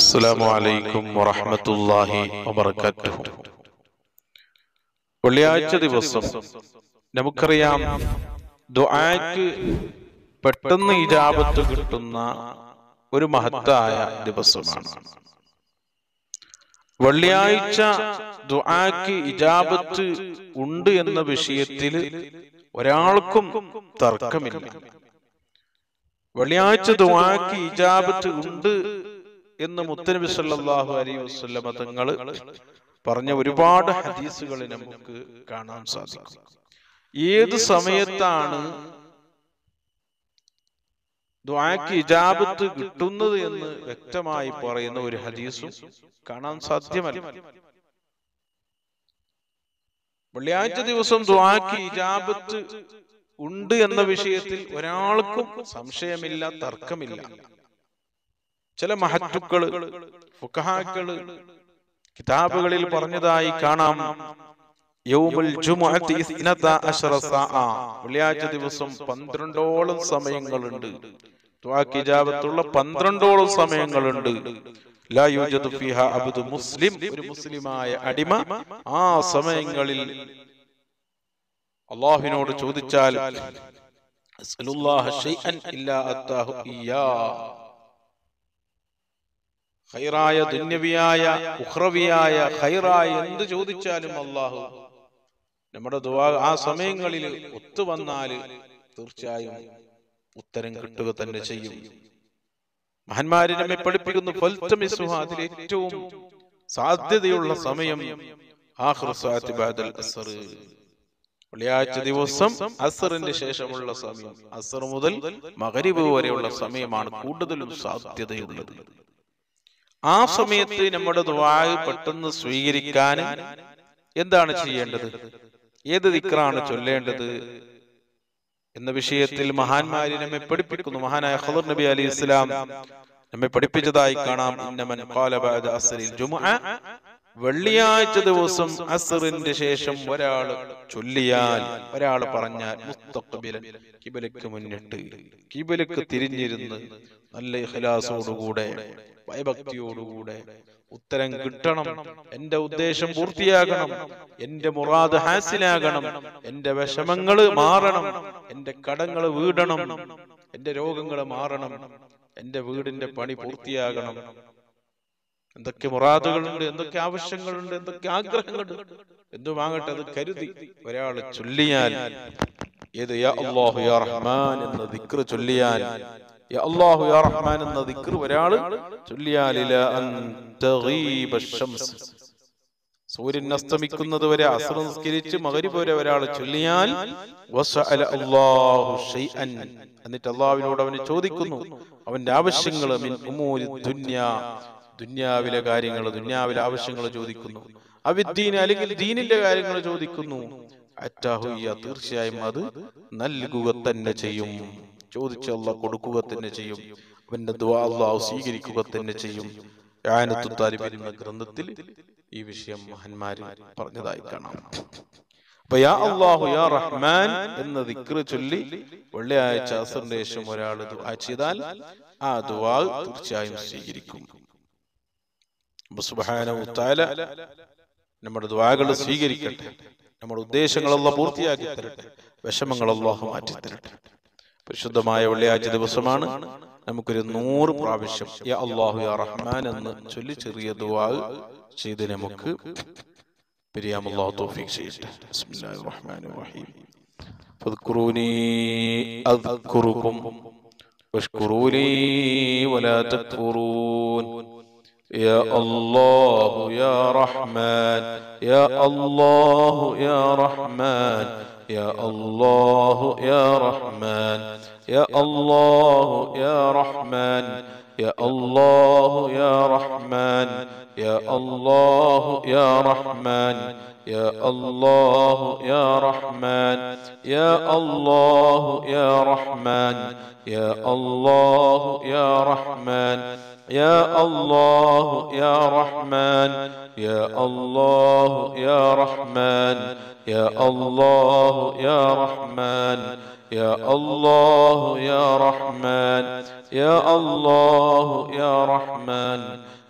അസ്സലാമു അലൈക്കും വറഹ്മത്തുള്ളാഹി വബറകാതുഹു. വെള്ളിയാഴ്ച ദിവസം നമുക്കറിയാം ദുആക്ക് പെട്ടെന്ന് ഇജാബത്ത് കിട്ടുന്ന ഒരു മഹത്തായ ദിവസമാണ്. വെള്ളിയാഴ്ച ദുആക്ക് ഇജാബത്ത് ഉണ്ട് എന്ന വിഷയത്തിൽ ഒരാൾക്കും തർക്കമില്ല. വെള്ളിയാഴ്ച ദുആക്ക് ഇജാബത്ത് ഉണ്ട് എന്ന് മുത്തനബി സല്ലല്ലാഹു അലൈഹി വസല്ലം തങ്ങൾ പറഞ്ഞ ഒരുപാട് ഹദീസുകൾ നമുക്ക് കാണാൻ സാധിക്കും. ഏത് സമയത്താണ് ദുആക്ക് ഇജാബത്ത് കിട്ടുന്നത് എന്ന് വ്യക്തമായി പറയുന്ന ഒരു ഹദീസും കാണാൻ സാധ്യമല്ല. വെള്ളിയാഴ്ച ദിവസം ദുആക്ക് ഇജാബത്ത് ഉണ്ട് എന്ന വിഷയത്തിൽ ഒരാൾക്കും സംശയമില്ല, തർക്കമില്ല. ചില മഹത്തുക്കള് ഫുഖഹാക്കള് കിതാബുകളിൽ പറഞ്ഞതായി കാണാം, യൗമുൽ ജുമുഅത്തി 12 സഅ, വെള്ളിയാഴ്ച ദിവസം 12ഓളം സമയങ്ങളുണ്ട്. ദുആക്ക് ഇജാബത്തുള്ള 12ഓളം സമയങ്ങളുണ്ട്. ലാ യൂജദു ഫീഹാ അബ്ദു മുസ്ലിം, ഒരു മുസ്ലിമായ അടിമ ആ സമയങ്ങളിൽ അല്ലാഹുവിനോട് ചോദിച്ചാൽ അസ്അലുല്ലാഹ ശൈഅൻ ഇല്ലാ അത്താഹു ഇയ്യാ, ഖൈറായ ദുന്യവിയായ ഉഖ്റവിയായ ഖൈറായ എന്ത് ചോദിച്ചാലും അല്ലാഹു നമ്മുടെ ദുആ ആ സമയങ്ങളിൽ ഒത്തുവന്നാൽ തീർച്ചയായും ഉത്തരം കിട്ടുക തന്നെ ചെയ്യും. മഹാന്മാര് നമ്മെ പഠിപ്പിക്കുന്നു, ഫൽതമിസുഹ, അതിൽ ഏറ്റവും സാധ്യതയുള്ള സമയം ആഖിറു സഅത്തി ബഅദൽ അസ്ർ, വെള്ളിയാഴ്ച ദിവസം അസ്റിന്റെ ശേഷമുള്ള സമയം, അസ്ർ മുതൽ മഗ്രിബ് വരെയുള്ള സമയമാണ് കൂടുതലും സാധ്യതയുള്ളത്. ആ സമയത്ത് നമ്മുടെ ദുആ പെട്ടെന്ന് സ്വീകരിക്കാൻ എന്താണ് ചെയ്യേണ്ടത്, ഏത് ദിക്റാണ് ചൊല്ലേണ്ടത് എന്ന വിഷയത്തിൽ മഹാന്മാര് നമ്മെ പഠിപ്പിക്കുന്നു. മഹാനായ ഖദർ നബി അലൈഹിസ്സലാം നമ്മെ പഠിപ്പിച്ചതായി കാണാം, ഇന്നമൻ ഖാല ബഅദ അസ്റിൽ ജുമുഅ, വെള്ളിയാഴ്ച ദിവസം അസ്റിന്റെ ശേഷം ഒരാൾ ചൊല്ലിയാൽ, ഒരാൾ പറഞ്ഞാൽ, മുസ്തഖ്ബിലൻ, ഖിബലക്ക് മുന്നിട്ട്, ഖിബലക്ക് തിരിഞ്ഞിരുന്ന് നല്ല ഇഖ്ലാസോടുകൂടെ ഭയഭക്തിയോടുകൂടെ ഉത്തരം കിട്ടണം, എന്റെ ഉദ്ദേശം പൂർത്തിയാകണം, എന്റെ മുറാദ് ഹാസിലാകണം, എന്റെ വിഷമങ്ങൾ മാറണം, എന്റെ കടങ്ങൾ വീടണം, എന്റെ രോഗങ്ങൾ മാറണം, എന്റെ വീടിന്റെ പണി പൂർത്തിയാകണം, എന്തൊക്കെ മുറാദുകളുണ്ട്, എന്തൊക്കെ ആവശ്യങ്ങളുണ്ട്, എന്തൊക്കെ ആഗ്രഹങ്ങളുണ്ട്, എന്തുമാകട്ടെ അത് കരുതി ഒരാൾ ചൊല്ലിയാൽ, ഏത് യാ അല്ലാഹു യാ റഹ്മാൻ എന്ന ദിക്ർ ചൊല്ലിയാൽ, യാ അല്ലാഹു യാ റഹ്മാൻ എന്ന ദിക്ർ ഒരാൾ ചൊല്ലിയാൽ, ഇലാ അൻ തഗീബ ശംസ്, സൂര്യൻ അസ്തമിക്കുന്നത് വരെ, അസ്ർ നിസ്കരിച്ച് മഗ്രിബ് വരെ ഒരാൾ ചൊല്ലിയാൽ, വസഅല അല്ലാഹു ഷൈഅൻ, എന്നിട്ട് അല്ലാഹുവിനോട് അവന് ചോദിക്കുന്നു അവന്റെ ആവശ്യങ്ങൾ, മിൻ ഉമൂരി ദുനിയ, ദുനിയാവിലെ കാര്യങ്ങൾ, ദുനിയാവിലെ ആവശ്യങ്ങൾ ചോദിക്കുന്നു, അവിദ്ദീൻ, അല്ലെങ്കിൽ ദീനിന്റെ കാര്യങ്ങൾ ചോദിക്കുന്നു, അറ്റാഹുയ്യ, തീർച്ചയായും അത് നൽകുക തന്നെ ചെയ്യും, ചോദിച്ച അല്ലാഹു കൊടുക്കുക തന്നെ ചെയ്യും, അവന്റെ ദുആ അല്ലാഹു സ്വീകരിക്കുക തന്നെ ചെയ്യും. ഇആനത്തുൽ താലിബീൻ എന്ന ഗ്രന്ഥത്തിൽ ഈ വിഷയം മഹാന്മാര് പറഞ്ഞതായി കാണാം. അപ്പൊ യാ അല്ലാഹു യാ റഹ്മാൻ എന്ന ദിക്ർ ചൊല്ലി വെള്ളിയാഴ്ച അസ്റിന്റെ ശേഷം ഒരാൾ ദുആ ചെയ്താൽ ആ ദുആ തീർച്ചയായും സ്വീകരിക്കും. സുബ്ഹാനഹു വ തആല നമ്മുടെ ദുആകൾ സ്വീകരിക്കട്ടെ, നമ്മുടെ ഉദ്ദേശങ്ങൾ അല്ലാഹു പൂർത്തിയാക്കി തരട്ടെ, വിഷമങ്ങൾ അല്ലാഹു മാറ്റി തരട്ടെ. പരിശുദ്ധമായ വെള്ളിയാഴ്ച ദിവസമാണ്. നമുക്കൊരു 100 പ്രാവശ്യം യാ അല്ലാഹു യാ റഹ്മാൻ എന്ന് ചൊല്ലി ചെറിയ ദുആ ചെയ്ത് നമുക്ക് പിരിയാം. അല്ലാഹു തൗഫീഖ് ചെയ്യട്ടെ. ബിസ്മില്ലാഹിർ റഹ്മാനിർ റഹീം. ഫദ്കുറൂനി അദ്കുറുകും വഷ്കുറൂലി വലാ തക്ഫുറൂൻ. യാ അല്ലാഹു യാ റഹ്മാൻ, യാ അല്ലാഹു യാ റഹ്മാൻ, യാ അല്ലാഹു യാ റഹ്മാൻ, യാ അല്ലാഹു യാ റഹ്മാൻ, യാ അല്ലാഹു യാ റഹ്മാൻ, യാ അല്ലാഹു യാ റഹ്മാൻ, യാ അല്ലാഹു യാ റഹ്മാൻ, യാ അല്ലാഹു യാ റഹ്മാൻ, യാ അല്ലാഹു യാ റഹ്മാൻ, യാ അല്ലാഹു യാ റഹ്മാൻ, യാ അല്ലാഹു യാ റഹ്മാൻ, യാ അല്ലാഹു യാ റഹ്മാൻ, യാ അല്ലാഹു യാ റഹ്മാൻ, യാ അല്ലാഹു യാ റഹ്മാൻ,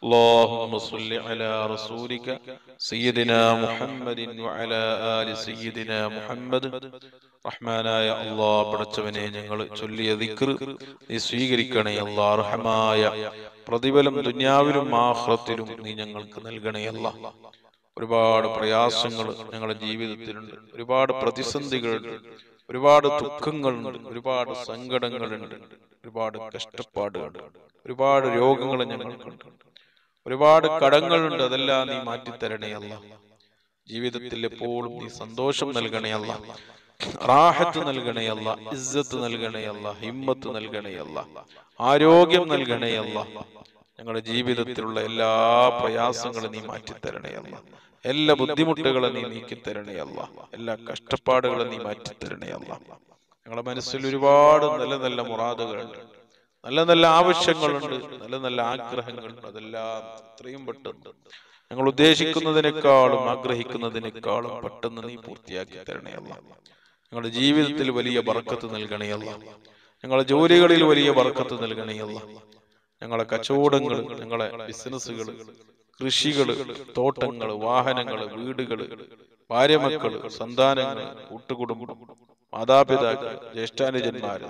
اللهم صل على رسولك سيدنا محمد وعلى آل سيدنا محمد. റഹ്മാനായ അല്ലാഹ്, പടച്ചവനെ, ഞങ്ങൾ ചൊല്ലിയ ദിക്ർ നീ സ്വീകരിക്കണേ അല്ലാഹ്. റഹ്മായ പ്രതിഫലം ദുനിയാവിലും ആഖിറത്തിലും നീ ഞങ്ങൾക്ക് നൽകണേ അല്ലാഹ്. ഒരുപാട് പ്രയാസങ്ങൾ ഞങ്ങളുടെ ജീവിതത്തിലുണ്ട്, ഒരുപാട് പ്രതിസന്ധികളുണ്ട്, ഒരുപാട് ദുഃഖങ്ങളുണ്ട്, ഒരുപാട് സങ്കടങ്ങളുണ്ട്, ഒരുപാട് കഷ്ടപ്പാടുകളുണ്ട്, ഒരുപാട് രോഗങ്ങൾ ഞങ്ങൾക്കുണ്ട്, ഒരുപാട് കടങ്ങളുണ്ട്. അതെല്ലാം നീ മാറ്റിത്തരണേ അല്ലാഹ്. ജീവിതത്തിൽ എപ്പോഴും നീ സന്തോഷം നൽകണേ അല്ലാഹ്, റാഹത്ത് നൽകണേ അല്ലാഹ്, ഇസ്സത്ത് നൽകണേ അല്ലാഹ്, ഹിമ്മത്ത് നൽകണേ അല്ലാഹ്, ആരോഗ്യം നൽകണേ അല്ലാഹ്. ഞങ്ങളുടെ ജീവിതത്തിലുള്ള എല്ലാ പ്രയാസങ്ങളും നീ മാറ്റിത്തരണേ അല്ലാഹ്. എല്ലാ ബുദ്ധിമുട്ടുകളും നീ നീക്കിത്തരണേ അല്ലാഹ്. എല്ലാ കഷ്ടപ്പാടുകളും നീ മാറ്റിത്തരണേ അല്ലാഹ്. ഞങ്ങളുടെ മനസ്സിൽ ഒരുപാട് നല്ല നല്ല മുറാദുകളുണ്ട്, നല്ല നല്ല ആവശ്യങ്ങളുണ്ട്, നല്ല നല്ല ആഗ്രഹങ്ങളുണ്ട്. അതെല്ലാം എത്രയും പെട്ടെന്ന് ഞങ്ങൾ ഉദ്ദേശിക്കുന്നതിനേക്കാളും ആഗ്രഹിക്കുന്നതിനേക്കാളും പെട്ടെന്ന് നീ പൂർത്തിയാക്കി തരണേ അല്ലാഹ്. ഞങ്ങളുടെ ജീവിതത്തിൽ വലിയ ബർക്കത്ത് നൽകണേ അല്ലാഹ്. ഞങ്ങളുടെ ജോലികളിൽ വലിയ ബർക്കത്ത് നൽകണേ അല്ലാഹ്. ഞങ്ങളുടെ കച്ചവടങ്ങൾ, ഞങ്ങളുടെ ബിസിനസ്സുകൾ, കൃഷികൾ, തോട്ടങ്ങൾ, വാഹനങ്ങൾ, വീടുകൾ, ഭാര്യമക്കൾ, സന്താനങ്ങൾ, കൂട്ടുകുടുംബം, മാതാപിതാക്കൾ, ജ്യേഷ്ഠാനുജന്മാര്,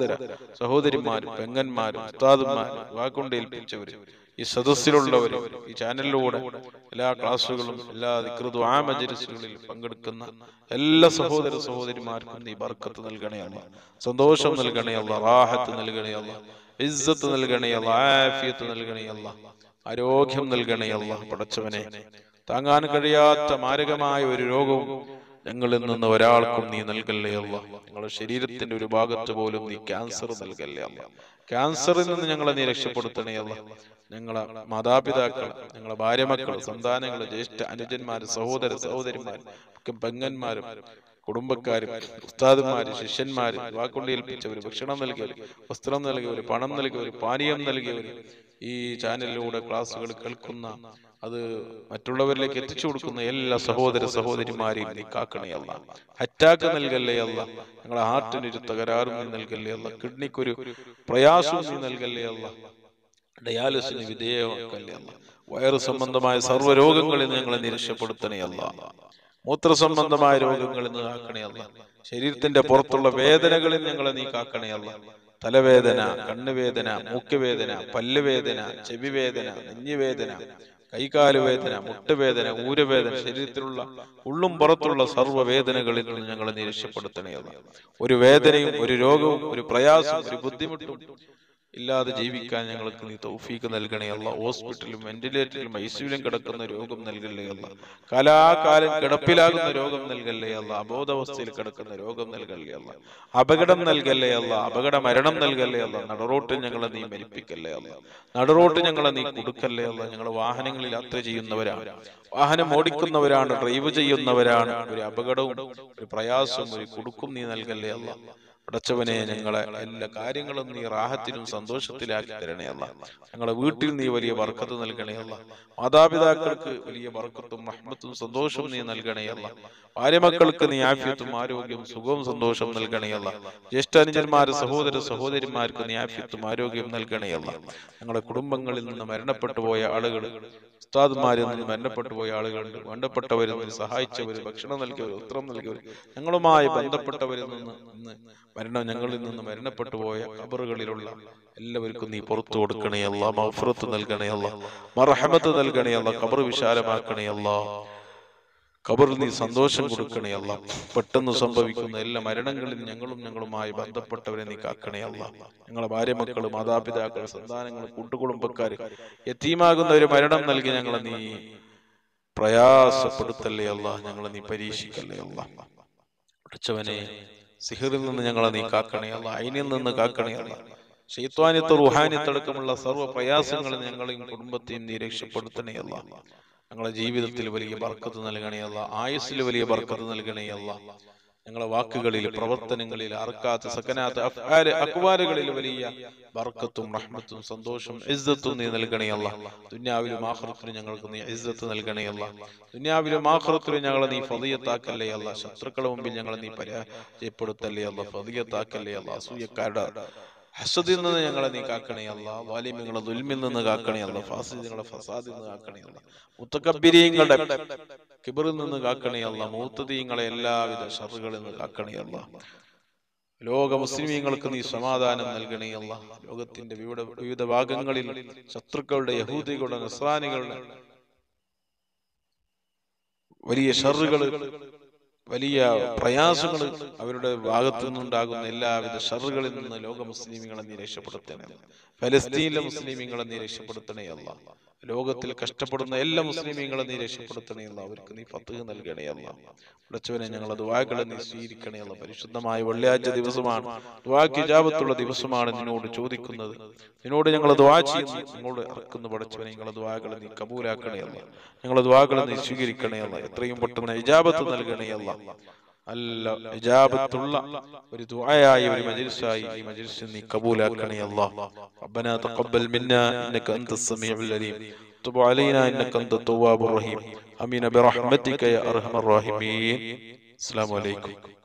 സഹോദരിമാര്, പെങ്ങന്മാര്, ഉസ്താദുമാര്, വാക്കുണ്ടേൽപ്പിച്ചവര്, ഈ സദസ്സിലുള്ളവര്, ഈ ചാനലിലൂടെ എല്ലാ ക്ലാസ്സുകളും എല്ലാ ദിക്ർ ദുആ മജ്‌ലിസുകളിൽ പങ്കെടുക്കുന്ന എല്ലാ സഹോദര സഹോദരിമാർക്കും നീ ബർക്കത്ത് നൽകണേ അല്ലാഹ്, സന്തോഷം നൽകണേ അല്ലാഹ്, റാഹത്ത് നൽകണേ അല്ലാഹ്, ഇസ്സത്ത് നൽകണേ അല്ലാഹ്, ആഫിയത്ത് നൽകണേ അല്ലാഹ്, ആരോഗ്യം നൽകണേ അല്ലാഹ്. പടച്ചവനെ, താങ്ങാൻ കഴിയാത്ത മാരകമായ ഒരു രോഗവും ഞങ്ങളിൽ നിന്ന് ഒരാൾക്കും നീ നൽകല്ലേ അല്ലാഹ്. ഞങ്ങളുടെ ശരീരത്തിന്റെ ഒരു ഭാഗത്ത് പോലും നീ ക്യാൻസർ നൽകല്ലേ അല്ലാഹ്. ക്യാൻസറിൽ നിന്ന് ഞങ്ങളെ നീ രക്ഷപ്പെടുത്തണേ അല്ലാഹ്. ഞങ്ങളെ മാതാപിതാക്കൾ, ഞങ്ങളെ ഭാര്യമക്കൾ, സന്താനങ്ങൾ, ജ്യേഷ്ഠ അനുജന്മാര്, സഹോദര സഹോദരിമാര്, പെങ്ങന്മാരും കുടുംബക്കാരും, ഉസ്താദുമാര്, ശിഷ്യന്മാര്, വാക്കുകൊണ്ട് ഏൽപ്പിച്ചവര്, ഭക്ഷണം നൽകിയവര്, വസ്ത്രം നൽകിയവര്, പണം നൽകിയവര്, പാനീയം നൽകിയവര്, ഈ ചാനലിലൂടെ ക്ലാസ്സുകൾ കേൾക്കുന്ന, അത് മറ്റുള്ളവരിലേക്ക് എത്തിച്ചു കൊടുക്കുന്ന എല്ലാ സഹോദര സഹോദരിമാരെയും നീ കാക്കണേ അല്ലാഹ്. അറ്റാക്ക് നൽകല്ലേ അല്ലാഹ്. ഞങ്ങളെ ഹാർട്ടിനൊരു തകരാറും നീ നൽകല്ലേ അല്ലാഹ്. കിഡ്നിക്കൊരു പ്രയാസവും നീ നൽകല്ലേ അല്ലാഹ്. ഡയാലിസിന് വിധേയമാക്കല്ലേ അല്ലാഹ്. വയറു സംബന്ധമായ സർവ്വരോഗങ്ങളിൽ നിന്ന് ഞങ്ങളെ നീ രക്ഷപ്പെടുത്തണേ അല്ലാഹ്. മൂത്ര സംബന്ധമായ രോഗങ്ങളിൽ നിന്ന് കാക്കണേ അല്ലാഹ്. ശരീരത്തിന്റെ പുറത്തുള്ള വേദനകളിൽ ഞങ്ങളെ നീ കാക്കണേ അല്ലാഹ്. തലവേദന, കണ്ണുവേദന, മൂക്കുവേദന, പല്ലുവേദന, ചെവിവേദന, നെഞ്ഞുവേദന, കൈകാല് വേദന, മുട്ടുവേദന, ഊരവേദന, ശരീരത്തിലുള്ള ഉള്ളും പുറത്തുള്ള സർവ്വവേദനകളിൽ നിന്ന് ഞങ്ങളെ നീ രക്ഷപ്പെടുത്തണേ അല്ലാഹ്. ഒരു വേദനയും ഒരു രോഗവും ഒരു പ്രയാസവും ഒരു ബുദ്ധിമുട്ടും ഇല്ലാതെ ജീവിക്കാൻ ഞങ്ങൾക്ക് നീ തൗഫീഖ് നൽകണേ അല്ലാഹ്. ഹോസ്പിറ്റലിലും വെന്റിലേറ്ററിലും ഐസിയുവിലും കിടക്കുന്ന രോഗം നൽകല്ലേ അല്ലാഹ്. കാലാകാലം കിടപ്പിലാകുന്ന രോഗം നൽകല്ലേ അല്ലാഹ്. അബോധാവസ്ഥയിൽ കിടക്കുന്ന രോഗം നൽകല്ലേ അല്ലാഹ്. അപകടം നൽകല്ലേ അല്ലാഹ്. അപകട മരണം നൽകല്ലേ അല്ലാഹ്. നടുറോട്ടിൽ ഞങ്ങളെ നീ മരിപ്പിക്കല്ലേ അല്ലാഹ്. നടുറോട്ട് ഞങ്ങളെ നീ കൊടുക്കല്ലേ അല്ലാഹ്. ഞങ്ങൾ വാഹനങ്ങളിൽ യാത്ര ചെയ്യുന്നവരാണ്, വാഹനം ഓടിക്കുന്നവരാണ്, ഡ്രൈവ് ചെയ്യുന്നവരാണ്. ഒരു അപകടവും ഒരു പ്രയാസവും ഒരു കുടുക്കും നീ നൽകല്ലേ അല്ലാഹ്. പടച്ചവനെ, ഞങ്ങളെ എല്ലാ കാര്യങ്ങളും നീ റാഹത്തിലും സന്തോഷത്തിലാക്കി തരണേ അല്ലാഹ്. ഞങ്ങളെ വീട്ടിൽ നീ വലിയ ബർക്കത്ത് നൽകണേ അല്ലാഹ്. മാതാപിതാക്കൾക്ക് വലിയ ബർക്കത്തും റഹ്മത്തും സന്തോഷവും നീ നൽകണേ അല്ലാഹ്. ഭാര്യമക്കൾക്ക് നീ ആഫിയത്തും ആരോഗ്യവും സുഖവും സന്തോഷവും നൽകണേ അല്ലാഹ്. ജ്യേഷ്ഠാനുജന്മാര്, സഹോദര സഹോദരിമാർക്ക് നീ ആഫിയത്തും ആരോഗ്യവും നൽകണേ അല്ലാഹ്. ഞങ്ങളുടെ കുടുംബങ്ങളിൽ നിന്ന് മരണപ്പെട്ടു പോയ ആളുകൾ, ഉസ്താദ്മാരിൽ നിന്ന് മരണപ്പെട്ടു പോയ ആളുകളുണ്ട്. വേണ്ടപ്പെട്ടവരിൽ നിന്ന് സഹായിച്ചവര്, ഭക്ഷണം നൽകിയവർ, വസ്ത്രം നൽകിയവർ, ഞങ്ങളുമായി ബന്ധപ്പെട്ടവരിൽ നിന്ന് ഞങ്ങളിൽ നിന്ന് മരണപ്പെട്ടു പോയ ഖബറുകളിലുള്ള എല്ലാവർക്കും നീ പുറത്തു കൊടുക്കണേ അല്ലാഹ്. മഗ്ഫിറത്ത് നൽകണേ അല്ലാഹ്. മർഹമത്ത് നൽകണേ അല്ലാഹ്. ഖബർ വിശാലമാക്കണേ അല്ലാഹ്. ഖബറിൽ നീ സന്തോഷം കൊടുക്കണേ അല്ലാഹ്. പെട്ടെന്ന് സംഭവിക്കുന്ന എല്ലാ മരണങ്ങളിൽ ഞങ്ങളുമായി ബന്ധപ്പെട്ടവരെ നീ കാക്കണേ അല്ലാഹ്. ഞങ്ങളെ ഭാര്യമക്കള്, മാതാപിതാക്കൾ, സന്താനങ്ങൾ, കൂട്ടുകുടുംബക്കാര് യതീമാകുന്ന ഒരു മരണം നൽകി ഞങ്ങളെ നീ പ്രയാസപ്പെടുത്തല്ലേ അല്ലാഹ്. ഞങ്ങളെ നീ പരീക്ഷിക്കല്ലേ അല്ലാഹ്. പഠിച്ചവനെ, സിഹറിൽ നിന്ന് ഞങ്ങളെ നീ കാക്കണേ അല്ലാഹ്. ഐനിൽ നിന്ന് കാക്കണേ അല്ലാഹ്. ശൈത്വാനിയത്ത്, റുഹാനിയത്ത് അടക്കമുള്ള സർവ്വ പ്രയാസങ്ങളിൽ ഞങ്ങളെയും കുടുംബത്തെയും നീ രക്ഷപ്പെടുത്തണേ അല്ലാഹ്. ഞങ്ങളെ ജീവിതത്തിൽ വലിയ ബർക്കത്ത് നൽകണേ അല്ലാഹ്. ആയുസ്സിൽ വലിയ ബർക്കത്ത് നൽകണേ അല്ലാഹ്. ഞങ്ങളെ വാക്കുകളിൽ, പ്രവർത്തനങ്ങളിൽ, അർക്കാത്ത്, സകനാത്ത്, അഫ്ആല്, അഖ്വാലുകളിൽ വലിയ ബർക്കത്തും റഹ്മത്തും സന്തോഷം ഇസ്സത്തും നീ നൽകണേ അല്ലാഹ്. ദുനിയാവിലും ആഖിറത്തിലും ഞങ്ങൾക്ക് നീ ഇസ്സത്ത് നൽകണേ അല്ലാഹ്. ദുനിയാവിലും ആഖിറത്തിലും ഞങ്ങളെ നീ ഫളിയത്താക്കല്ലേ അല്ലാഹ്. ശത്രുക്കളുടെ മുമ്പിൽ ഞങ്ങളെ നീ പരാജയപ്പെടുത്തല്ലേ അല്ലാഹ്. ഫളിയത്താക്കല്ലേ അല്ലാഹ്. അസൂയക്കാരുടെ ഹസദിൽ നിന്ന് ഞങ്ങളെ നീ കാക്കണേ അല്ലാ. വാലിമ്യങ്ങളെ ദുൽമിൽ നിന്ന് കാക്കണേ അല്ലാ. ഫാസിദുകളെ ഫസാദിൽ നിന്ന് കാക്കണേ അല്ലാ. മുത്തകബ്ബിരീങ്ങളുടെ കിബറിൽ നിന്ന് കാക്കണേ അല്ലാ. മുഅ്തദീങ്ങളെ എല്ലാവിധ ഷർറുകളിൽ നിന്ന് കാക്കണേ അല്ലാ. ലോക മുസ്ലിമീങ്ങൾക്ക് നീ സമാധാനം നൽകണേ അല്ലാ. ലോകത്തിന്റെ വിവിധ ഭാഗങ്ങളിൽ ശത്രുക്കളുടെ, യഹൂദികളുടെ, നസ്രാനികളുടെ വലിയ ഷർറുകൾ, വലിയ പ്രയാസങ്ങൾ, അവരുടെ ഭാഗത്തു നിന്നുണ്ടാകുന്ന എല്ലാവിധ ഷർറുകളിൽ നിന്ന് ലോക മുസ്ലിമീങ്ങളെ നീ രക്ഷപ്പെടുത്തണേ. ഫലസ്തീനിലെ മുസ്ലിമീങ്ങളെ നീ രക്ഷപ്പെടുത്തണേ അല്ലാ. ലോകത്തിൽ കഷ്ടപ്പെടുന്ന എല്ലാ മുസ്ലിമീങ്ങളെ നീ രക്ഷപ്പെടുത്തണേ അല്ലാ. അവർക്ക് നീ ഫത്ഹ് നൽകണേ അല്ലാ. ഉടച്ചവനെ, ഞങ്ങളെ ദുആകളെ നീ സ്വീകരിക്കണേ അല്ലാ. പരിശുദ്ധമായ വെള്ളിയാഴ്ച ദിവസമാണ്, ദുആക്ക് ഇജാബത്തുള്ള ദിവസമാണ്. നിന്നോട് ചോദിക്കുന്നത്, നിന്നോട് ഞങ്ങൾ ദുആ ചെയ്യുന്നു, നിന്നോട് ഇറക്കുന്നു. പടച്ചവനെ, ഞങ്ങളെ ദുആകളെ നീ കബൂലാക്കണേ അല്ലാ. ഞങ്ങളെ ദുആകളെ നീ സ്വീകരിക്കണേ അല്ലാ. എത്രയും പെട്ടെന്ന് ഇജാബത്ത് നൽകണേ അല്ലാ. അല്ല ഇജാബത്തുള്ള ഒരു ദുആയായി, ഒരു മജ്ലിസായി ഈ മജ്ലിസ് നീ കബൂലാക്കണേ അല്ലാ. റബ്ബനാ തഖബ്ബൽ മിന്നാ ഇന്നക അൻതസ് സമീഉൽ അലീം തുബ് അലൈനാ ഇന്നക അൻതത് തവ്വാബുർ റഹീം. ആമീൻ ബിറഹ്മതിക യാ അർഹമർ റഹീമീൻ. അസ്സലാമു അലൈക്കും.